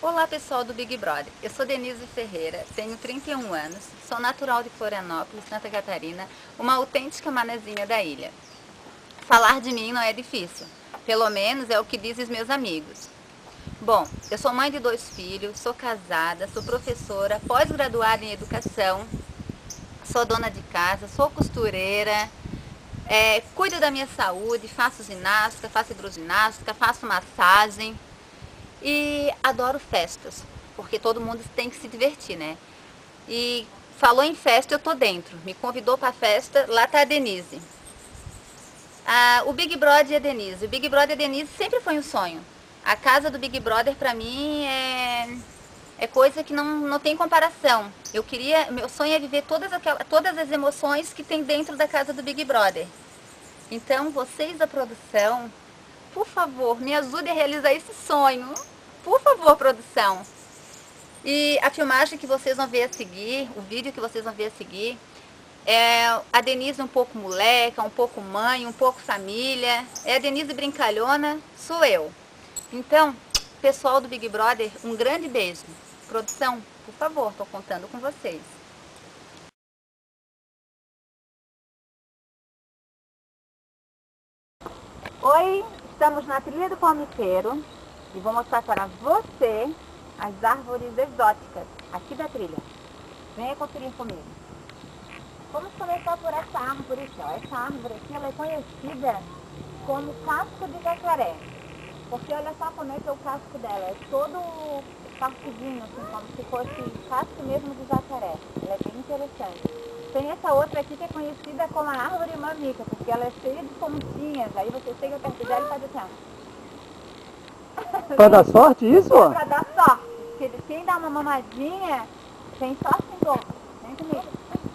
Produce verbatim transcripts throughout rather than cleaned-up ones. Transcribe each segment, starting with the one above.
Olá pessoal do Big Brother, eu sou Denise Ferreira, tenho trinta e um anos, sou natural de Florianópolis, Santa Catarina, uma autêntica manezinha da ilha. Falar de mim não é difícil, pelo menos é o que dizem os meus amigos. Bom, eu sou mãe de dois filhos, sou casada, sou professora, pós-graduada em educação, sou dona de casa, sou costureira, é, cuido da minha saúde, faço ginástica, faço hidroginástica, faço massagem. E adoro festas, porque todo mundo tem que se divertir, né? E falou em festa, eu tô dentro. Me convidou para a festa, lá tá a Denise. Ah, o Big Brother e a Denise. O Big Brother e a Denise sempre foi um sonho. A casa do Big Brother para mim é, é coisa que não, não tem comparação. Eu queria, meu sonho é viver todas, aquelas, todas as emoções que tem dentro da casa do Big Brother. Então, vocês da produção, por favor, me ajudem a realizar esse sonho. Por favor, produção. E a filmagem que vocês vão ver a seguir, o vídeo que vocês vão ver a seguir, é a Denise um pouco moleca, um pouco mãe, um pouco família. É a Denise brincalhona, sou eu. Então, pessoal do Big Brother, um grande beijo. Produção, por favor, estou contando com vocês. Oi, estamos na trilha do Palmiteiro. E vou mostrar para você as árvores exóticas aqui da trilha. Venha conferir comigo. Vamos começar por essa árvore aqui, ó. Essa árvore aqui ela é conhecida como casco de jacaré. Porque olha só como é que é o casco dela. É todo partidinho, assim, como se fosse casco mesmo de jacaré. Ela é bem interessante. Tem essa outra aqui que é conhecida como a árvore mamica, porque ela é cheia de pontinhas. Aí você chega perto dela e faz assim, ó. Pra dar sorte isso? É pra dar sorte. Porque quem dá uma mamadinha tem sorte em dobro. Vem comigo.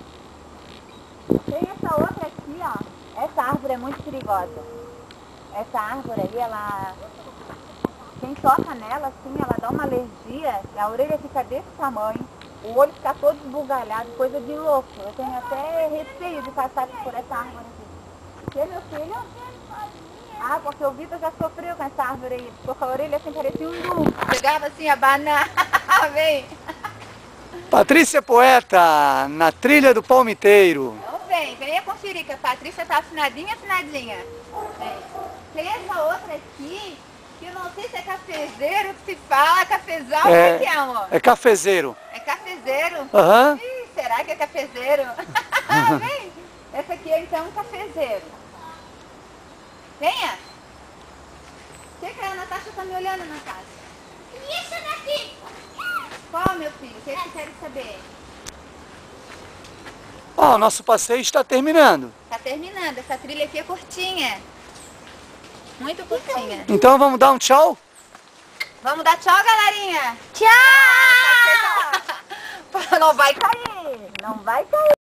Tem essa outra aqui, ó. Essa árvore é muito perigosa. Essa árvore aí, ela... Quem toca nela, assim, ela dá uma alergia e a orelha fica desse tamanho. O olho fica todo esbugalhado, coisa de louco. Eu tenho até receio de passar por essa árvore aqui. E meu filho? Ah, porque o Vitor já sofreu com essa árvore aí. Ficou com a orelha assim, parecia um lu. Pegava assim a banana. Vem. Patrícia Poeta, na trilha do Palmiteiro. Então vem, venha conferir que a Patrícia tá afinadinha, afinadinha. Vem. Tem essa outra aqui, que eu não sei se é cafezeiro que se fala, cafezal, como é que é, amor? É cafezeiro. É cafezeiro? Aham. Uhum. Ih, será que é cafezeiro? Vem. Essa aqui é então um cafezeiro. Venha! Chega, a Natasha tá me olhando, Natasha. E essa daqui? Qual, meu filho? O que você quer saber? Ó, o nosso passeio está terminando. Tá terminando. Essa trilha aqui é curtinha. Muito curtinha. Então vamos dar um tchau? Vamos dar tchau, galerinha! Tchau! Não vai cair! Não vai cair!